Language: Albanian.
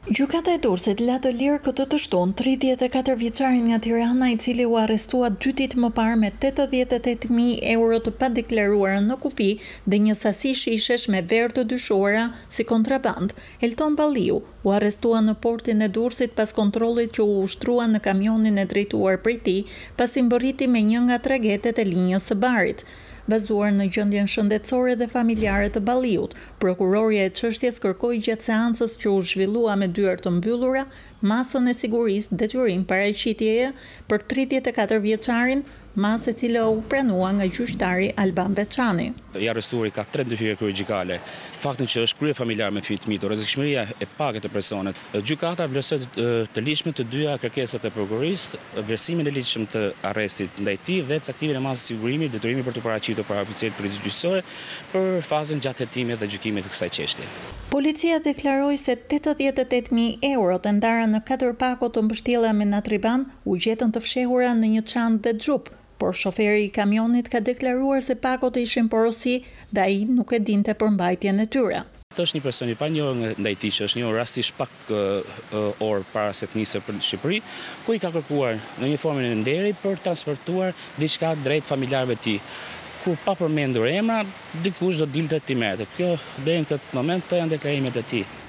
Gjykata e Durrësit la të lirë këtë të shtunë 34 vjeçarin nga Tirana i cili u arrestua 2 ditë më parë me 88.000 euro të padeklaruara në kufi dhe një sasi shishesh me verë të dyshuara si kontraband. Elton Balliu u arrestua në portin e Durrësit pas kontrollit që u ushtrua në kamionin e drejtuar prej tij, pasi mbërriti me një nga tragetet e linjës së Barit. Bazuar në gjendjen shëndetësore dhe familjare të Balliut, prokuroria e çështjes kërkoi gjatë seancës që u zhvillua me dyert të mbyllura masën e sigurisë detyrim paraqitjeje për 34 vjeçarin, masë e cila u pranua nga gjyqtari Alban Beçani. I arrestuari ka 3 ndërhyrje kirurgjikale. Faktin që është krye familjar me fëmijë të mitur, rrezikshmëria e pagë të personit. Gjykata vlerësoi të ligjshme të dyja kërkesat e prokurorisë, vlerësimin e ligjshëm të arrestit ndaj tij dhe caktimin e masës sigurimi, detyrimi për të paraqitur para oficerit përgjithësor për fazën gjatë hetimit dhe gjykimit të kësaj çështje. Policia deklaroi se 88.000 euro të ndara në 4 pako të mbështjella me natriban u gjetën të fshehura në një çantë dhe xhup, por shoferi i kamionit ka deklaruar se pakot ishin porosi dhe ai nuk e dinte për mbajtjen e tyre. Është një person i panjohur ndaj tij që është njohur rastisht pak orë para se të nisë për Shqipëri, ku i ka kërkuar në një formë në nderi për transportuar diçka drejt familjarëve të tij. Ku pa përmendur emra, dikush do dilte ti merrte. Kjo deri në këtë moment këto janë deklarimet e tij.